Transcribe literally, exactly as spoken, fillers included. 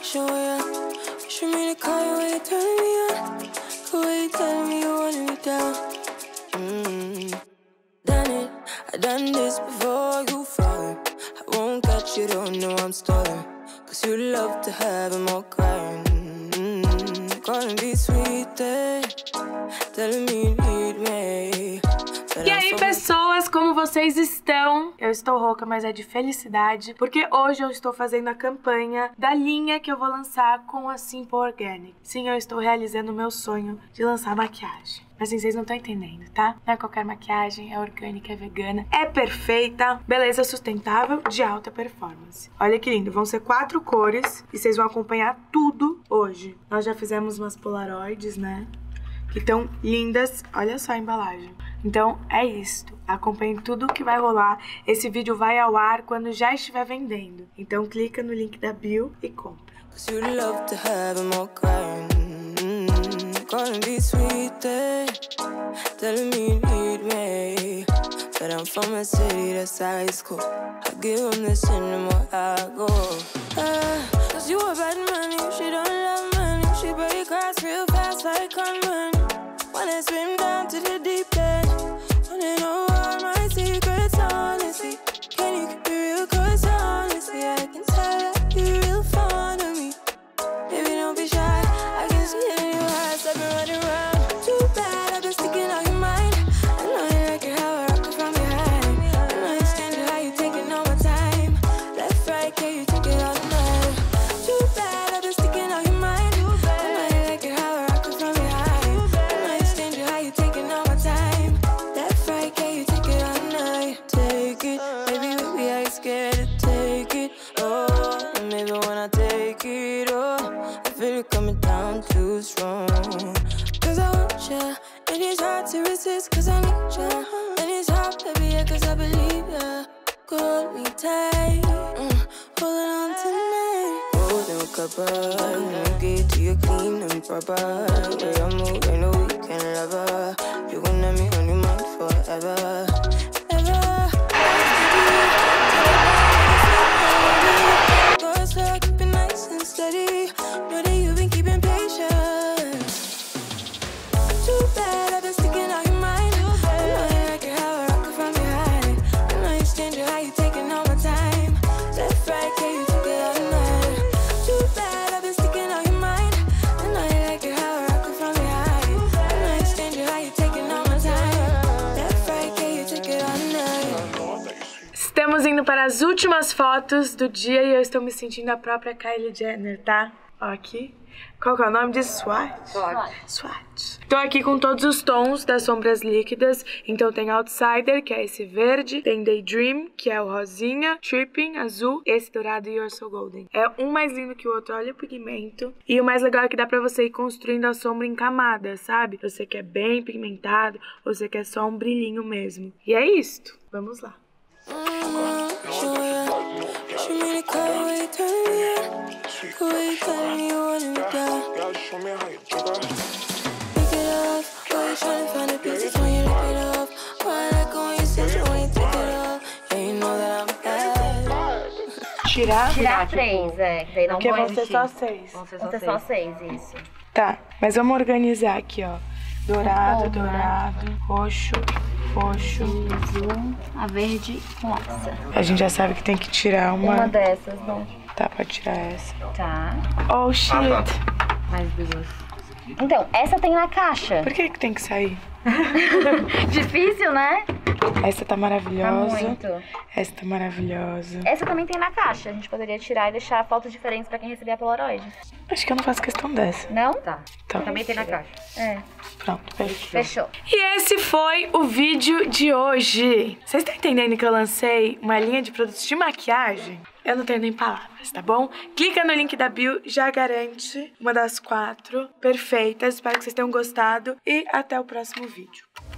show ya. Wish me to call you when you turn me on. The way you tell me you want me down. Mm. Done it, I done this before you fall. I won't catch you, don't know I'm stalling. Cause you love to have them all crying. Mm. Calling be sweet, eh? Telling me you need me. E aí, pessoas, como vocês estão? Eu estou rouca, mas é de felicidade, porque hoje eu estou fazendo a campanha da linha que eu vou lançar com a Simple Organic. Sim, eu estou realizando o meu sonho de lançar maquiagem. Mas assim, vocês não estão entendendo, tá? Não é qualquer maquiagem, é orgânica, é vegana, é perfeita, beleza sustentável, de alta performance. Olha que lindo, vão ser quatro cores e vocês vão acompanhar tudo hoje. Nós já fizemos umas polaroids, né? Que estão lindas, olha só a embalagem. Então é isto, acompanhe tudo que vai rolar. Esse vídeo vai ao ar quando já estiver vendendo. Então clica no link da bio e compra. Wanna swim down to the deep end. Wanna know all my secrets, honestly. Can you keep it real? Cause honestly, I can tell that you're real fond of me. Baby, don't be shy, I can see it in your eyes. I've been running around, too bad, I've been sticking on your mind. I know you like it how I rock it from behind. I know you stand it, how you taking all my time. Left, right, can you take it all night? Too bad, I've been sticking on your mind. I know you like it how I rock it from behind. Coming down too strong. Cause I want ya, and it's hard to resist. Cause I need ya, and it's hard, baby, yeah, cause I believe ya. Hold me tight, mm, holding on tonight. Holding a couple, no get to you clean and proper. Way I move, ain't no weekend lover. You gon' have me on your mind forever. Ever. Go slow, keep it nice and steady. Know that you've been keeping patience. Too bad I've been sticking on your mind. I know you like it how I rock it from behind. I know you stand it, how you taking all my time. Left, right, can you take it all night? Too bad I've been sticking on your mind. I know you like it how I rock it from behind. I know you stand it, how you taking all my time. Left, right, can you take it all night? Estamos indo para as últimas fotos do dia e eu estou me sentindo a própria Kylie Jenner, tá? Ó, aqui. Qual que é o nome disso? Swatch? Swatch. Swatch. Tô aqui com todos os tons das sombras líquidas. Então tem Outsider, que é esse verde. Tem Daydream, que é o rosinha. Tripping, azul. Esse dourado e You're So Golden. É um mais lindo que o outro. Olha o pigmento. E o mais legal é que dá pra você ir construindo a sombra em camadas, sabe? Você quer bem pigmentado ou você quer só um brilhinho mesmo. E é isto. Vamos lá. Tirar? Tirar três, é. Daí não Porque vão vão ser só seis. Vão ser só, ser só seis, isso. Tá, mas vamos organizar aqui, ó. Dourado, Bom, dourado, né? Roxo, roxo. Azul, a verde com essa. A gente já sabe que tem que tirar uma... Uma dessas, não. Tá, pode tirar essa. Tá. Oh, shit. Mais duas. Então, essa tem na caixa. Por que que tem que sair? Difícil, né? Essa tá maravilhosa. Tá muito. Essa tá maravilhosa. Essa também tem na caixa. A gente poderia tirar e deixar fotos diferentes pra quem receber a Polaroid. Acho que eu não faço questão dessa. Não? Tá. Tá. Também tem na caixa. É. Pronto, fechou. Fechou. E esse foi o vídeo de hoje. Vocês estão entendendo que eu lancei uma linha de produtos de maquiagem? Eu não tenho nem palavras, tá bom? Clica no link da bio, já garante uma das quatro perfeitas. Espero que vocês tenham gostado e até o próximo vídeo.